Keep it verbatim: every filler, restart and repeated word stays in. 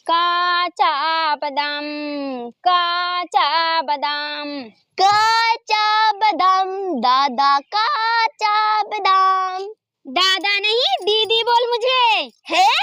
काचा बादाम, काचा बादाम, काचा बादाम दादा, काचा बादाम। दादा नहीं दीदी बोल मुझे। है